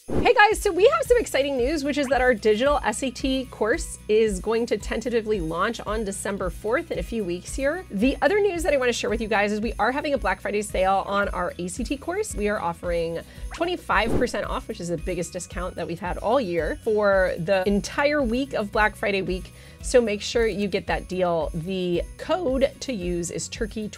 Hey guys, so we have some exciting news, which is that our digital SAT course is going to tentatively launch on December 4th in a few weeks here. The other news that I want to share with you guys is we are having a Black Friday sale on our ACT course. We are offering 25% off, which is the biggest discount that we've had all year for the entire week of Black Friday week. So make sure you get that deal. The code to use is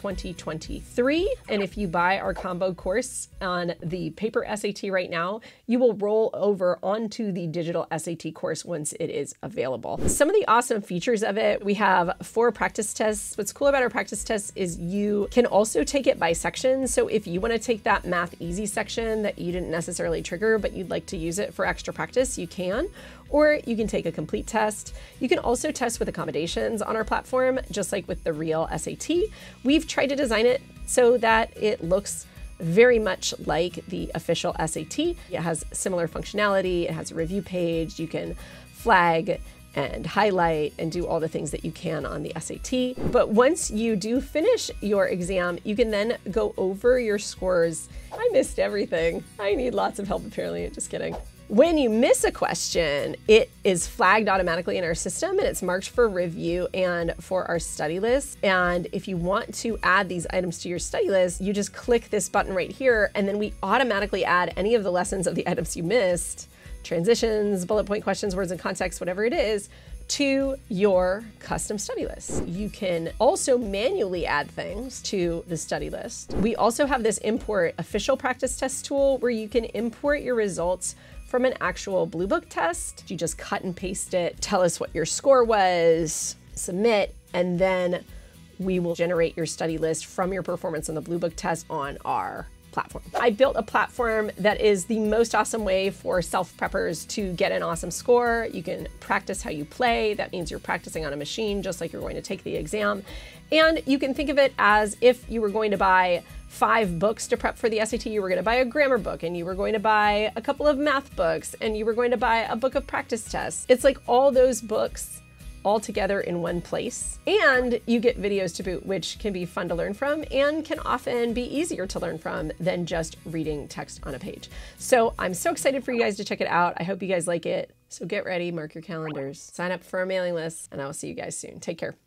Turkey2023. And if you buy our combo course on the paper SAT right now, you will roll over onto the digital SAT course once it is available. Some of the awesome features of it, we have 4 practice tests. What's cool about our practice tests is you can also take it by section. So if you want to take that math easy section that you didn't necessarily trigger, but you'd like to use it for extra practice, you can. Or you can take a complete test. You can also test with accommodations on our platform, just like with the real SAT. We've tried to design it so that it looks very much like the official SAT. It has similar functionality. It has a review page. You can flag and highlight and do all the things that you can on the SAT. But once you do finish your exam, you can then go over your scores. I missed everything. I need lots of help apparently, just kidding. When you miss a question, it is flagged automatically in our system and it's marked for review and for our study list. And if you want to add these items to your study list, you just click this button right here, and then we automatically add any of the lessons of the items you missed, transitions, bullet point questions, words and context, whatever it is, to your custom study list. You can also manually add things to the study list. We also have this import official practice test tool where you can import your results from an actual Blue Book test. You just cut and paste it, tell us what your score was, submit, and then we will generate your study list from your performance on the Blue Book test on our platform. I built a platform that is the most awesome way for self-preppers to get an awesome score. You can practice how you play. That means you're practicing on a machine just like you're going to take the exam. And you can think of it as if you were going to buy 5 books to prep for the SAT. You were going to buy a grammar book, and you were going to buy a couple of math books, and you were going to buy a book of practice tests. It's like all those books all together in one place. And you get videos to boot, which can be fun to learn from and can often be easier to learn from than just reading text on a page. So I'm so excited for you guys to check it out. I hope you guys like it. So get ready, mark your calendars, sign up for our mailing list, and I will see you guys soon. Take care.